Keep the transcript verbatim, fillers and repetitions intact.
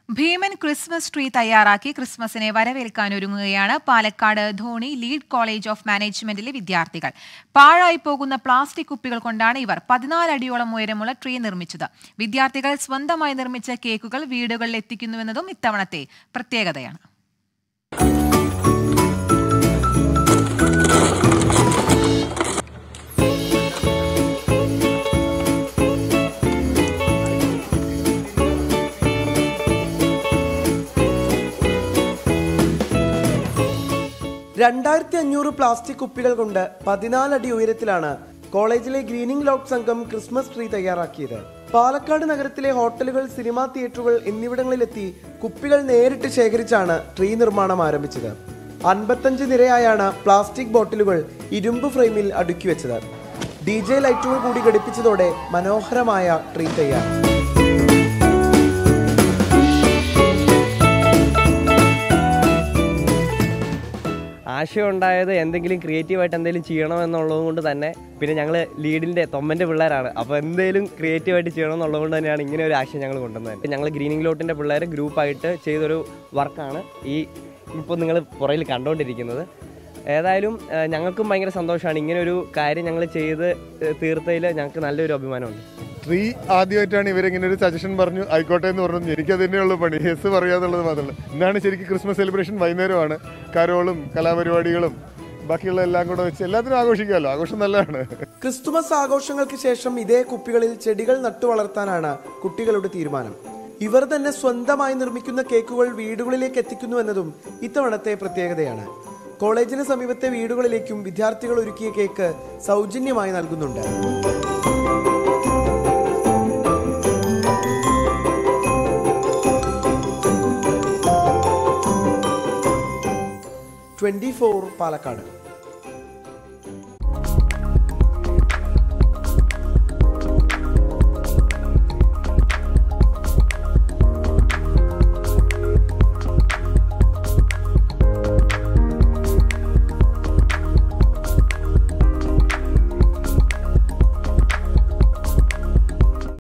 ഭീമൻ Christmas tree തയ്യാറാക്കി ക്രിസ്മസിനെ വരവേൽക്കാനൊരുങ്ങുകയാണ് Palakkad Dhoni lead college of മാനേജ്മെന്റിലെ വിദ്യാർത്ഥികൾ. പാഴായി പോകുന്ന പ്ലാസ്റ്റിക് കുപ്പികൾ കൊണ്ടാണ് ഇവർ പതിനാല് അടിയോളം ഉയരമുള്ള ട്രീ നിർമ്മിച്ചത്. വിദ്യാർത്ഥികൾ സ്വന്തമായി നിർമ്മിച്ച കേക്കുകൾ വീടുകളിൽ എത്തിക്കുന്നുവെന്നതും ഇത്തവണത്തെ പ്രത്യേകതയാണ്. രണ്ടായിരത്തി അഞ്ഞൂറ് പ്ലാസ്റ്റിക് കുപ്പികൾ കൊണ്ട് പതിനാലടി ഉയരത്തിലാണ് കോളേജിലെ ഗ്രീനിംഗ് ലോട്ട് സംഘം ക്രിസ്മസ് ട്രീ തയ്യാറാക്കിയത്. പാലക്കാട് നഗരത്തിലെ ഹോട്ടലുകൾ, സിനിമാ തിയേറ്ററുകൾ എന്നിവിടങ്ങളിലെത്തി കുപ്പികൾ നേരിട്ട് ശേഖരിച്ചാണ് ട്രീ നിർമ്മാണം ആരംഭിച്ചത്. അൻപത്തഞ്ച് നിരയായാണ് പ്ലാസ്റ്റിക് ബോട്ടിലുകൾ ഇരുമ്പ് ഫ്രെയിമിൽ അടുക്കി വെച്ചത്. ഡി ജെ ലൈറ്റുകൾ കൂടി ഘടിപ്പിച്ചതോടെ മനോഹരമായ ട്രീ തയ്യാർ. ആശയം ഉണ്ടായത് എന്തെങ്കിലും ക്രിയേറ്റീവായിട്ട് എന്തെങ്കിലും ചെയ്യണമെന്നുള്ളത് കൊണ്ട് തന്നെ. പിന്നെ ഞങ്ങൾ ലീഡിൻ്റെ തൊമ്മൻ്റെ പിള്ളേരാണ്, അപ്പോൾ എന്തെങ്കിലും ക്രിയേറ്റീവായിട്ട് ചെയ്യണമെന്നുള്ളത് കൊണ്ട് തന്നെയാണ് ഇങ്ങനെ ഒരു ആശയം ഞങ്ങൾ കൊണ്ടുവന്നത്. ഞങ്ങൾ ഗ്രീനിംഗ് ലോട്ടിൻ്റെ പിള്ളേർ ഗ്രൂപ്പായിട്ട് ചെയ്തൊരു വർക്കാണ് ഈ ഇപ്പോൾ നിങ്ങൾ പുറകിൽ കണ്ടുകൊണ്ടിരിക്കുന്നത്. ഏതായാലും ഞങ്ങൾക്കും ഭയങ്കര സന്തോഷമാണ്. ഇങ്ങനെ ഒരു കാര്യം ഞങ്ങൾ ചെയ്ത് തീർത്തതിൽ ഞങ്ങൾക്ക് നല്ലൊരു അഭിമാനമുണ്ട്. ട്രീ ആദ്യമായിട്ടാണ് ഇവരിങ്ങനെ ഒരു സജഷൻ പറഞ്ഞു ആയിക്കോട്ടെ എന്ന് പറഞ്ഞു. എനിക്ക് തന്നെയുള്ള പണി യെസ് പറയാന്നുള്ളത് മാത്രമല്ല. ഇന്നാണ് ശരിക്കും ക്രിസ്മസ് സെലിബ്രേഷൻ. വൈകുന്നേരമാണ് കരോളും കലാപരിപാടികളും ബാക്കിയുള്ള എല്ലാം കൂടെ വെച്ച് എല്ലാത്തിനും ആഘോഷിക്കാമല്ലോ. ആഘോഷം നല്ലതാണ്. ക്രിസ്തുമസ് ആഘോഷങ്ങൾക്ക് ശേഷം ഇതേ കുപ്പികളിൽ ചെടികൾ നട്ടു വളർത്താനാണ് കുട്ടികളുടെ തീരുമാനം. ഇവർ തന്നെ സ്വന്തമായി നിർമ്മിക്കുന്ന കേക്കുകൾ വീടുകളിലേക്ക് എത്തിക്കുന്നുവെന്നതും ഇത്തവണത്തെ പ്രത്യേകതയാണ്. കോളേജിന് സമീപത്തെ വീടുകളിലേക്കും വിദ്യാർത്ഥികൾ ഒരുക്കിയ കേക്ക് സൗജന്യമായി നൽകുന്നുണ്ട്. Twenty four Palakkad.